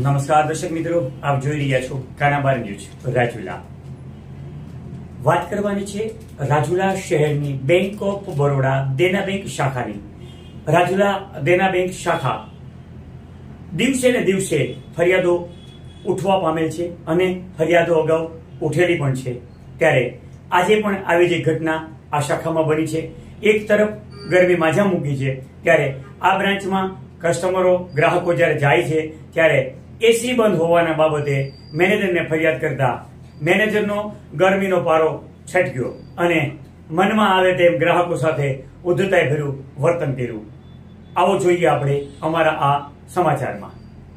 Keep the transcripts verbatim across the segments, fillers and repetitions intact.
નમસ્કાર દર્શક મિત્રો, આપ જોઈ રહ્યા છો કાનાબાર ન્યૂઝ રાજુલા। વાત કરવાની છે રાજુલા શહેરની bank of Baroda Dena bank શાખાની। રાજુલા દેના બેંક શાખા દિવસે ને દિવસે ફરિયાદો ઉઠવા પામેલ છે અને ફરિયાદો અગાઉ ઉઠેલી પણ છે। ત્યારે આજે પણ આવી જ ઘટના આ શાખામાં બની છે। એક તરફ ગરમી માજા મૂકી છે, ત્યારે આ બ્રાન્ચમાં કસ્ટમરો ગ્રાહકો જ્યારે જાય છે ત્યારે એસી બંધ હોવાના બાબતે મેનેજરને ફરિયાદ કરતા મેનેજરનો ગરમીનો પારો છટક્યો અને મનમાં આવે તેમ ગ્રાહકો સાથે ઉદ્ધતાઈ ભર્યું વર્તન કર્યું। આવો જોઈએ આપણે અમારા આ समाचाરમાં।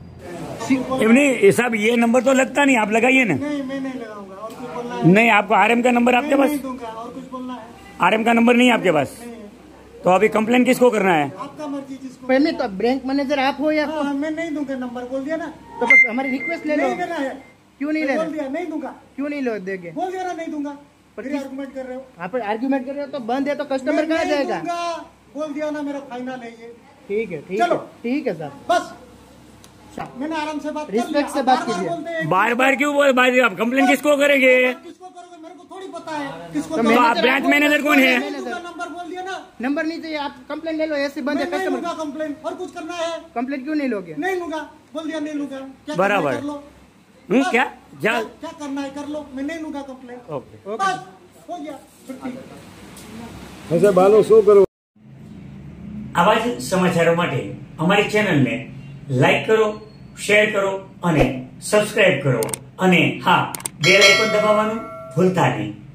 साहब ये नंबर तो लगता नहीं, आप लगाइए ना। नहीं, मैं नहीं लगाऊंगा। और कुछ बोलना है? नहीं, आपको आरएम का नंबर आपके पास? नहीं दूंगा। और कुछ बोलना है? आरएम का नंबर नहीं आपके पास? तो अभी कंप्लेन किसको करना है? आपका मर्जी जिसको। पहले तो बैंक मैनेजर आप हो या हाँ, हाँ, मैं नहीं दूंगा नंबर, बोल दिया ना। तो बस हमारी रिक्वेस्ट ले लो। नहीं देना है। क्यों नहीं लेना? बोल दिया नहीं दूंगा। क्यों नहीं लो देंगे? बोल दिया ना नहीं दूंगा। पर फिर किस- आर्गुमेंट कर रहे हो? आप आर्ग्यूमेंट कर रहे हो तो बंद है तो कस्टमर मैं कहाँ नहीं जाएगा? दूंगा। बोल दिया ना, मेरा फाइनल है ये। ठीक है, ठीक चलो। है, ठीक है सर। बस मैंने आराम से बात कर Respect लिया। से आप बात बार-बार कीजिए। बोलते हैं। बार बार क्यों बोल बार आप कंप्लेन किसको करेंगे? किसको करोगे मेरे को थोड़ी पता है। किसको तो तो करोगे? आप ब्रांच मैनेजर कौन है? नहीं दूंगा, नंबर बोल दिया ना। नंबर नहीं चाहिए, आप कंप्लेन ले लो। ऐसे बंद है मैं नहीं लूंगा कस्टमर। कंप्लेन। और कुछ करना है? कंप्लेन क्यों नहीं लोगे? नहीं लूंगा। बोल दिया नहीं लूंगा। क्या बराबर। करना है कर लो। हम्म, बस। क्या जा क्या क्या करना है कर लो। मैं नहीं लूंगा कंप्लेन। ओके। बस हो गया छुट्टी। ऐसे बालो शो करो। આવા જ સમાચારો માટે અમારી ચેનલને લાઈક કરો, શેર કરો અને સબસ્ક્રાઇબ કરો અને હા, બેલ આઇકોન દબાવવાનું ભૂલતા નહીં।